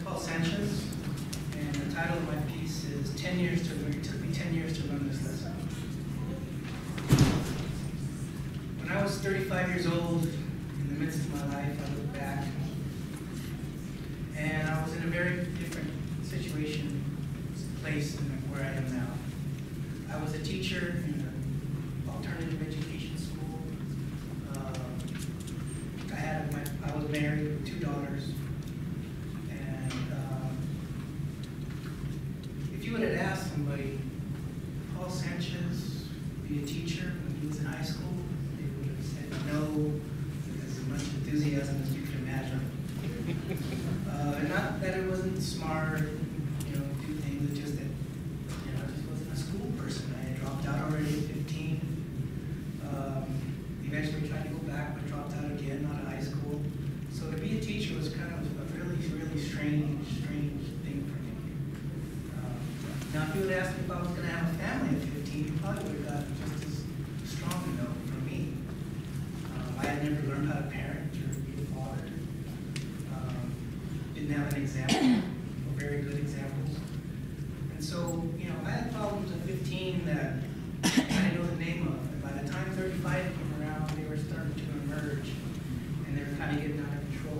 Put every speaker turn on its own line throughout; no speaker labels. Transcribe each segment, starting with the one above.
called Sanchez, and the title of my piece is 10 years to learn. It took me 10 years to learn this lesson. When I was 35 years old, in the midst of my life, I looked back, and I was in a very different situation, place than where I am now. I was a teacher in an alternative education school. I was married with 2 daughters. And if you would have asked somebody, Paul Sanchez, be a teacher when he was in high school, they would have said no, with as much enthusiasm as you can imagine. And not that it wasn't smart, do things, it's just that, I just wasn't a school person. I had dropped out already at 15. Eventually tried to go back, but dropped out again out of high school. So to be a teacher was kind of a really, really strange thing for me. Now, if you would ask me if I was going to have a family at 15, you probably would have gotten just as strong a no from me. I had never learned how to parent or be a father. Didn't have an example, or very good examples. And so, I had problems at 15 that I didn't know the name of. And by the time 35 came around, they were starting to emerge, and they were kind of getting out of control.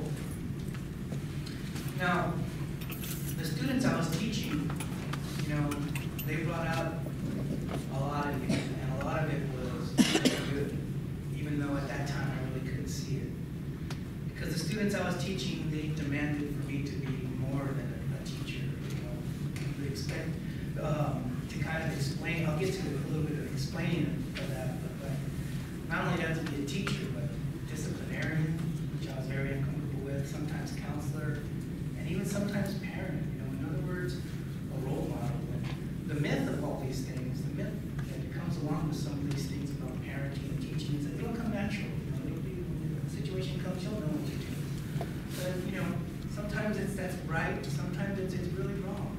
Now, the students I was teaching, they brought out a lot of it, and a lot of it was really good, even though at that time I really couldn't see it. Because the students I was teaching, they demanded for me to be more than a teacher. They expect to kind of explain. I'll get to a little bit of explaining of that, but not only have to be a teacher, but disciplinarian, which I was very uncomfortable with, sometimes counselor, and even sometimes parent. In other words, a role model. And the myth of all these things, the myth that comes along with some of these things about parenting and teaching is that it'll come natural. It'll be, when the situation comes, you'll know what to do. But sometimes that's right, sometimes it's really wrong.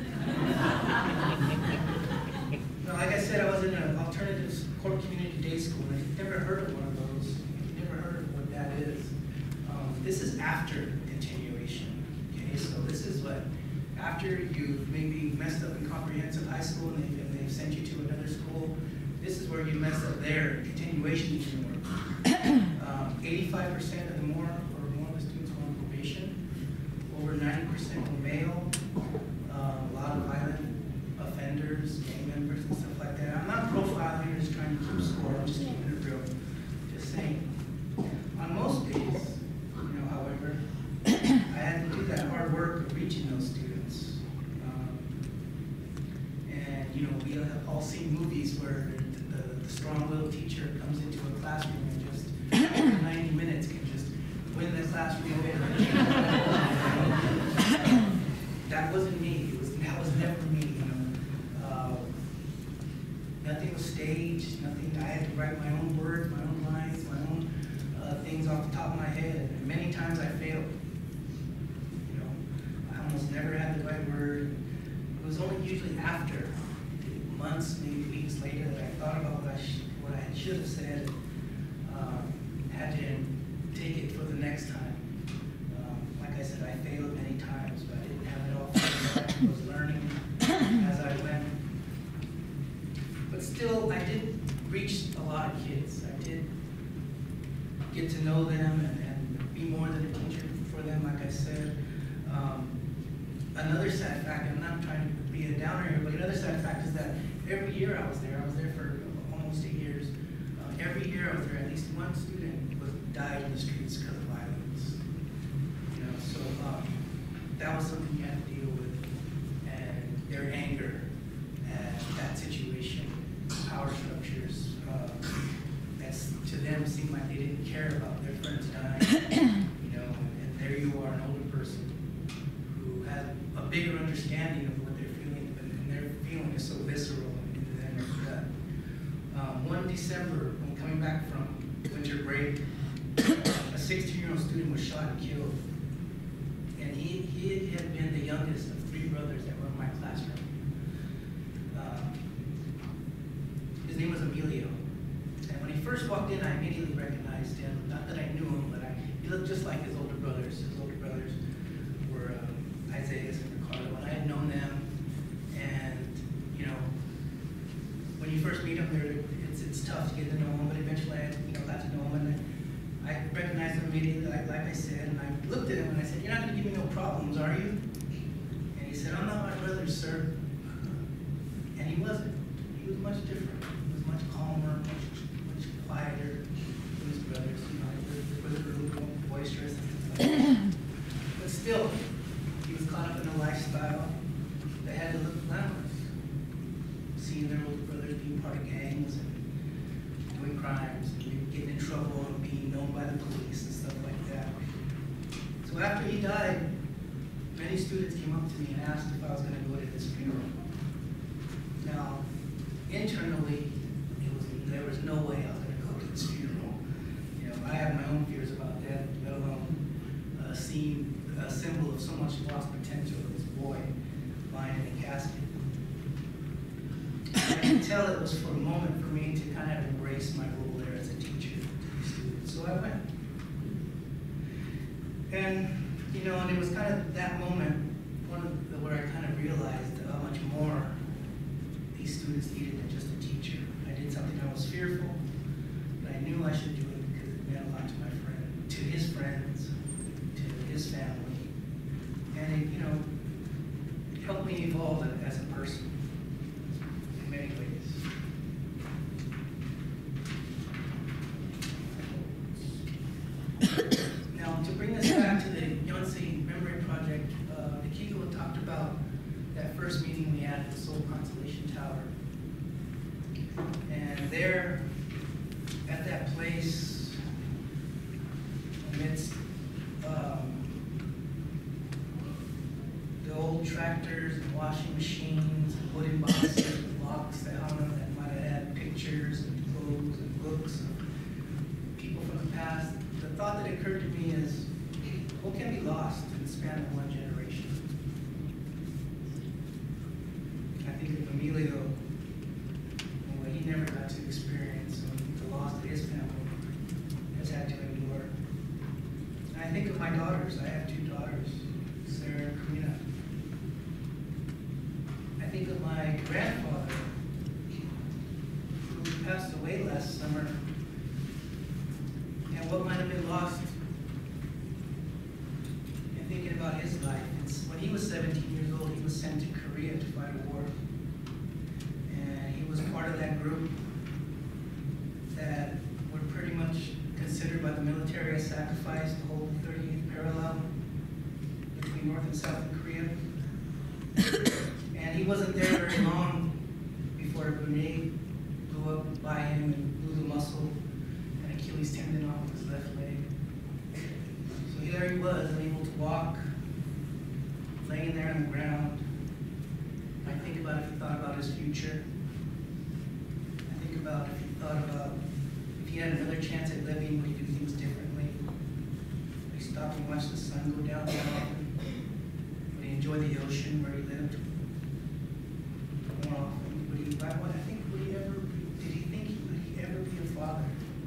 Like I said, I was in an alternative core community day school, and if you've never heard of one of those, if you've never heard of what that is, this is after continuation. Okay, so this is what, after you've maybe messed up in comprehensive high school and they've sent you to another school, this is where you messed up there. Continuation didn't work. 85% of the more of the students were on probation. Over 90% were male. A lot of violent offenders, gang members, and stuff like that. I'm not profiling here, just trying to keep score. I'm just keeping it real. Just saying. On most days, however, I had to do that hard work of reaching those students. And we have all seen movies where the strong-willed teacher comes into a classroom and just after 90 minutes can just win the classroom over. That wasn't me. That was never me. Nothing was staged. Nothing. I had to write my own words, my own lines, my own things off the top of my head. And many times I failed. I almost never had the right word. It was only usually after months, maybe weeks later, that I thought about what I should have said. Had to take it for the next time. Like I said, I failed many times, but I didn't have it all figured out. I was learning as I went. But still, I did reach a lot of kids. I did get to know them and be more than a teacher for them, like I said. Another sad fact, and I'm not trying to be a downer here, but another sad fact is that every year I was there for almost 8 years. Every year I was there, at least one student died in the streets because of violence. So that was something you had to deal with, and their anger at that situation, power structures. That's to them seemed like they didn't care about their friends dying. And there you are, an older person who had a bigger understanding of what they're feeling, and their feeling is so visceral into them as that. One December, when coming back from winter break, a 16-year-old student was shot and killed. And he had been the youngest of 3 brothers that were in my classroom. His name was Emilio. And when he first walked in, I immediately recognized him. Not that I knew him, but he looked just like his older brothers. His older brothers were Isaiah and Ricardo, and I had known them, and you know, when you first meet them, it's tough to get to know them, but eventually I got to know them, and I recognized them immediately, like I said, and I looked at him and I said, "You're not going to give me no problems, are you?" And he said, "I'm not my brother, sir." And he wasn't. He was much different. He was much calmer, much quieter than his brothers. You know, his brothers were a little more boisterous and stuff like that. But still, he was caught up in a lifestyle that had to look glamorous. Seeing their older brothers being part of gangs and doing crimes and getting in trouble and being known by the police and stuff like that. So after he died, many students came up to me and asked if I was going to go to his funeral. Now, internally, there was no way I was going to go to his funeral. You know, I have my own fears about death, let alone seeing a symbol of so much lost potential of this boy lying in a casket. I could tell it was for a moment for me to kind of embrace my role there as a teacher to these students. So I went. And, you know, and it was kind of that moment where I kind of realized how much more these students needed than just a teacher. I did something I was fearful, but I knew I should do it because it meant a lot to my friend, to his friends, to his family. And it, you know, it helped me evolve as a person in many ways. Now, to bring us back to the Yonsei Memory Project, Akiko talked about that first meeting we had at the Seoul Constellation Tower. And there, at that place, amidst the old tractors and washing machines and wooden boxes and locks that hung up that might have had pictures and clothes and books and people from the past, the thought that occurred to me is, what can be lost in the span of one generation? I think of Emilio and what he never got to experience and the loss that his family has had to endure. And I think of my daughters. I have two daughters, Sarah and Karina. I think of my grandfather, who passed away last summer, and what might have been lost in thinking about his life. When he was 17 years old, he was sent to Korea to fight a war. And he was part of that group that were pretty much considered by the military a sacrifice to hold the 30th parallel between North and South Korea. And he wasn't there very long before a grenade blew up by him and blew the muscle and Achilles tendon off his left leg. So there he was, unable to walk, laying there on the ground. I think about if he thought about his future. I think about if he thought about if he had another chance at living, would he do things differently? Would he stop and watch the sun go down more often? Would he enjoy the ocean where he lived more often? Would he, did he ever be a father?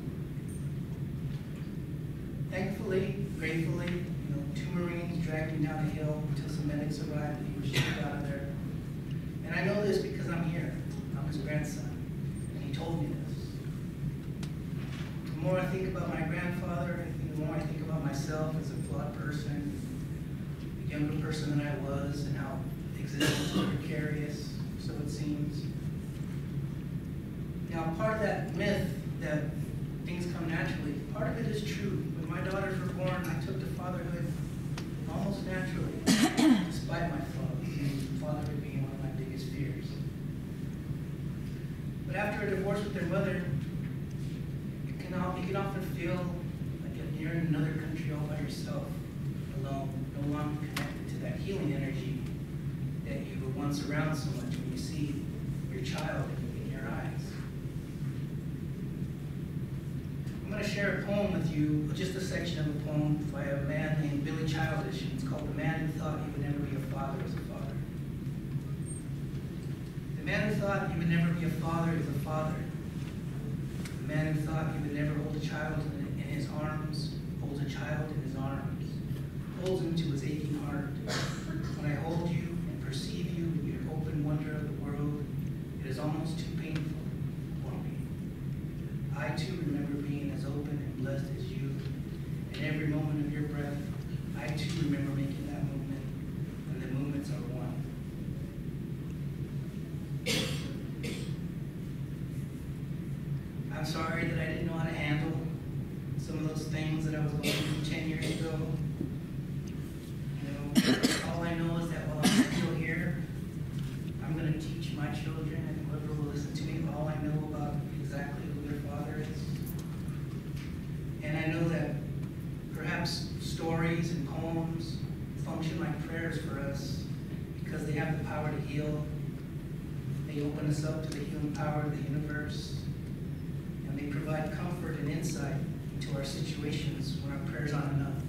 Thankfully, gratefully, you know, 2 Marines dragged him down a hill until some medics arrived and he was shipped out of there. And I know this because I'm here. I'm his grandson. And he told me this. The more I think about my grandfather, the more I think about myself as a flawed person, a younger person than I was, and how existence is precarious, so it seems. Now, part of that myth that things come naturally, part of it is true. When my daughters were born, I took to fatherhood almost naturally, despite my flaws, fatherhood being one of my biggest fears. But after a divorce with their mother, you can often feel like you're in another country all by yourself, alone, no longer connected to that healing energy that you were once around so much when you see your child in your eyes. I'm going to share a poem with you, just a section of a poem by a man named Billy Childish. It's called The Man Who Thought He Would Never Be a Father is a Father. The man who thought he would never be a father is a father. The man who thought he would never hold a child in his arms holds a child in his arms, holds him to his aching heart, every moment of your breath, I too remember making that movement, and the movements are one. I'm sorry that I didn't know how to handle some of those things that I was going through 10 years ago. You know, all I know is that while I'm still here, I'm going to teach my children and whoever will listen to me all I know about exactly who their father is. And I know that perhaps stories and poems function like prayers for us because they have the power to heal. They open us up to the healing power of the universe. And they provide comfort and insight into our situations when our prayers aren't enough.